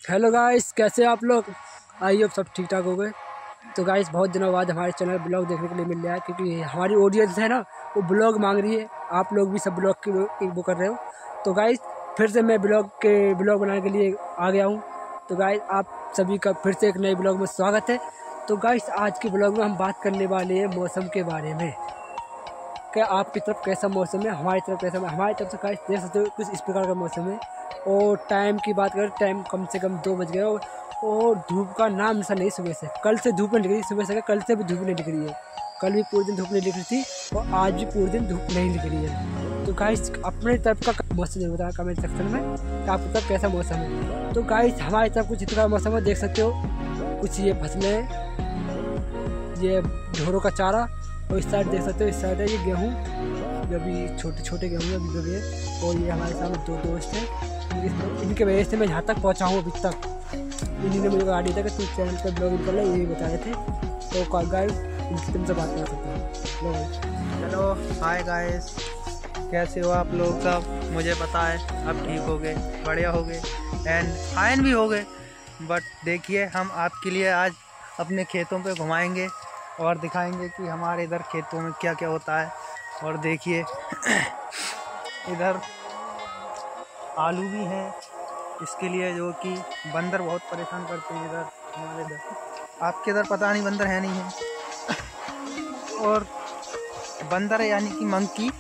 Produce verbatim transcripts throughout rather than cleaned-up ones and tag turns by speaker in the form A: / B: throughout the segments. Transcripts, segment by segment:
A: Hello guys, कैसे आप लोग? आइए अब सब ठीक ठाक हो गए। तो गाइस बहुत दिनों बाद हमारे चैनल ब्लॉग देखने के लिए मिल रहा है, क्योंकि हमारी ऑडियंस है ना, वो ब्लॉग मांग रही है। आप लोग भी सब ब्लॉग की वो कर रहे हो। तो गाइस फिर से मैं ब्लॉग के ब्लॉग बनाने के लिए आ गया हूँ। तो गाइस आप सभी का फिर से एक नए ब्लॉग में स्वागत है। तो गाइस आज के ब्लॉग में हम बात करने वाले हैं मौसम के बारे में। क्या आपकी तरफ कैसा मौसम है, हमारी तरफ कैसा है। हमारी तरफ से गाइस देख सकते हो कुछ इस प्रकार का मौसम है। और टाइम की बात करें, टाइम कम से कम दो बज गए और धूप का नाम निशान नहीं सुबह से। कल से धूप नहीं निकली, सुबह से कल से भी धूप नहीं निकली है। कल भी पूरे दिन धूप नहीं निकली थी और आज भी पूरे दिन धूप नहीं निकली है। तो गाइस अपने तरफ का मौसम जरूर बताना कमेंट सेक्शन में कि आपकी तरफ कैसा मौसम है। तो गाइस हमारी तरफ कुछ इतना मौसम है, देख सकते हो। कुछ ये फसलें हैं, ये ढोरों का चारा, और इस साइड देख सकते हो, इस साइड है ये गेहूँ, जो भी छोटे छोटे गेहूँ अभी जो भी है। और ये हमारे सामने दो दोस्त हैं, इनके वजह से मैं यहाँ तक पहुँचा हूँ अभी तक। इन्हीं ने मुझे गाड़ी था कि तू चैनल पर ब्लॉगिंग कर ले, यही बताए थे। तो गाइस इनकी तुमसे बात कर सकते हो।
B: हेलो हाय गाइस, कैसे हो आप लोग सब? मुझे पता है अब ठीक हो गए, बढ़िया हो गए एंड फाइन भी हो गए। बट देखिए हम आपके लिए आज अपने खेतों पे घुमाएंगे और दिखाएंगे कि हमारे इधर खेतों में क्या क्या होता है। और देखिए इधर आलू भी हैं, इसके लिए जो कि बंदर बहुत परेशान करते हैं इधर हमारे इधर। आपके इधर पता नहीं बंदर है नहीं है। और बंदर है यानी कि मंकी।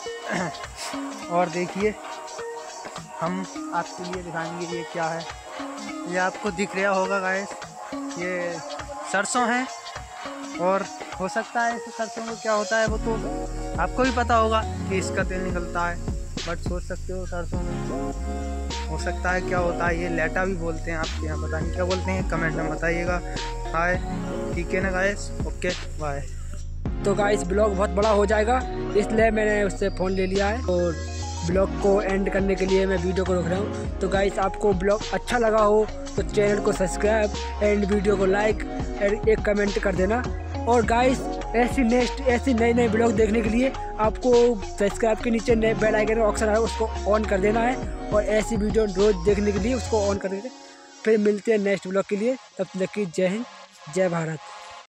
B: और देखिए हम आपके लिए दिखाएंगे ये क्या है। ये आपको दिख रहा होगा गाइस, ये सरसों है। और हो सकता है इस सरसों में क्या होता है वो तो आपको भी पता होगा कि इसका तेल निकलता है। बट सोच सकते हो सरसों में हो सकता है क्या होता है, ये लेटा भी बोलते हैं, आपके यहाँ पता नहीं क्या बोलते हैं, कमेंट में बताइएगा। हाय, ठीक है ना गाइस, ओके बाय।
A: तो गाइस ब्लॉग बहुत बड़ा हो जाएगा, इसलिए मैंने उससे फ़ोन ले लिया है और ब्लॉग को एंड करने के लिए मैं वीडियो को रोक रहा हूँ। तो गाइस आपको ब्लॉग अच्छा लगा हो तो चैनल को सब्सक्राइब एंड वीडियो को लाइक एंड एक कमेंट कर देना। और गाइस ऐसी नेक्स्ट ऐसी नए नए ब्लॉग देखने के लिए आपको सब्सक्राइब के नीचे नए बेल आइकन का ऑप्शन है, उसको ऑन कर देना है। और ऐसी वीडियो रोज़ देखने के लिए उसको ऑन कर देना। फिर मिलते हैं नेक्स्ट ब्लॉग के लिए, तब तक की जय हिंद, जय भारत।